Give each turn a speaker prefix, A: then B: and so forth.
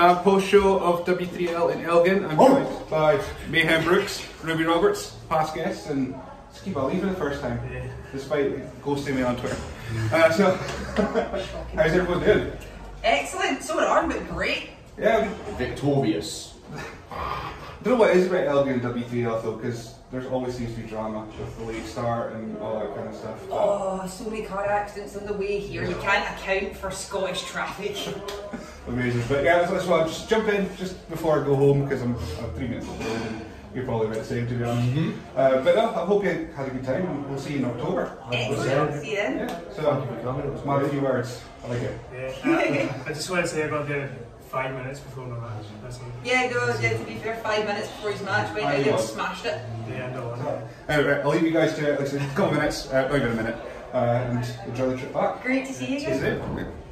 A: Post-show of W3L in Elgin. I'm joined by Meyhem Brooks, Rubi Roberts, past guests, and Saqib Ali for the first time, despite ghosting me on Twitter. So, how's everyone doing?
B: Excellent, so are but great.
A: Yeah,
C: victorious.
A: I don't know what it is about Elgin and W3L though, because there's always seems to be drama with the late start and all that kind of stuff.
B: Oh, so many car accidents on the way here. You can't account for Scottish traffic.
A: Amazing. But yeah, that's why I'll just jump in just before I go home because I'm 3 minutes late and you're probably about the same to be honest. But no, I hope you had a good time and we'll see you in October.
B: Excellent, see you then.
A: Yeah, so thank you for coming. It was my few words. I like it.
D: Yeah, I just want to say about the 5 minutes before my match. That's all.
B: Yeah, no, yeah, to be fair, 5 minutes before his match went in and smashed it.
D: Yeah, no,
A: Anyway, I'll leave you guys to like, a couple of minutes, not even a minute, and enjoy the trip back.
B: Great to see you again.
A: See you soon.